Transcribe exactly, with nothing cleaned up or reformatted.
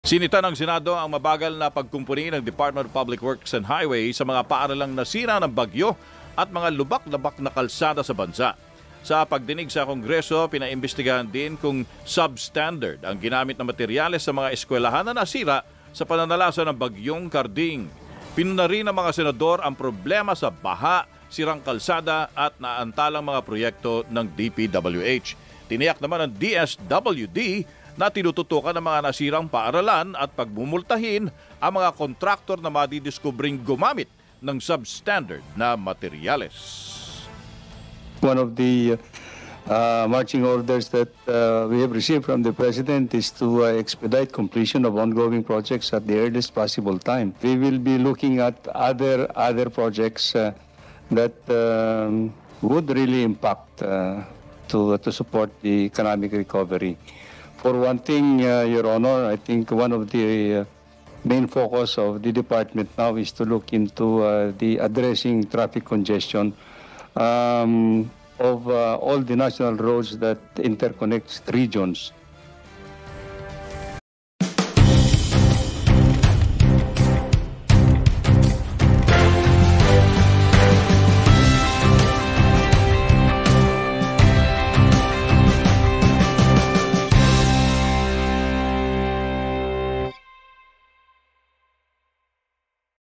Sinita ng Senado ang mabagal na pagkumpuni ng Department of Public Works and Highways sa mga paaralang nasira ng bagyo at mga lubak-labak na kalsada sa bansa. Sa pagdinig sa Kongreso, pinaimbestigahan din kung substandard ang ginamit na materyales sa mga eskwelahan na nasira sa pananalasa ng bagyong Karding. Pinuna rin ng mga senador ang problema sa baha, sirang kalsada at naantalang mga proyekto ng D P W H. Tiniyak naman ng D S W D na tinututukan ng mga nasirang paaralan at pagmumultahin ang mga kontraktor na madidiskubring gumamit ng substandard na materyales. One of the uh, marching orders that uh, we have received from the President is to uh, expedite completion of ongoing projects at the earliest possible time. We will be looking at other, other projects uh, that um, would really impact uh, to, to support the economic recovery. For one thing, uh, Your Honor, I think one of the uh, main focus of the department now is to look into uh, the addressing traffic congestion um, of uh, all the national roads that interconnect regions.